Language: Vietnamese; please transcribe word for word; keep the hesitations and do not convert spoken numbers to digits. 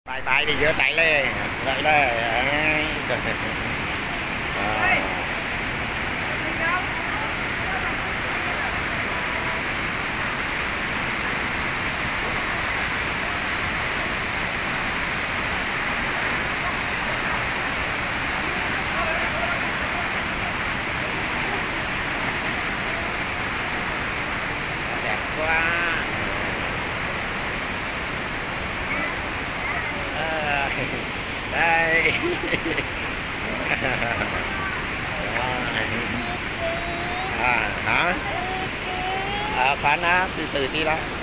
tay tay đi giơ tay lên lại đây à. Đẹp quá à, đây à, hả à, khoan á từ từ tí đó.